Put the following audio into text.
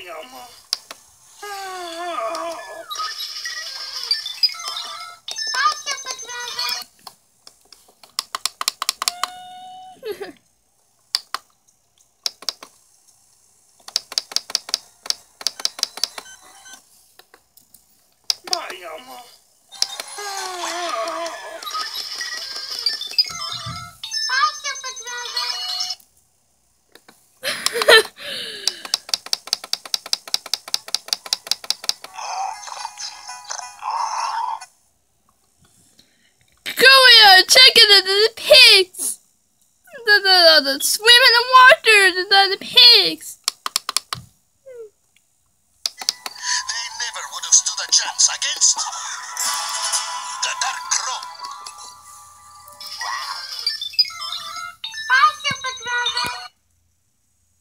Checking the pigs. The swimming in water. The pigs. They never would have stood a chance against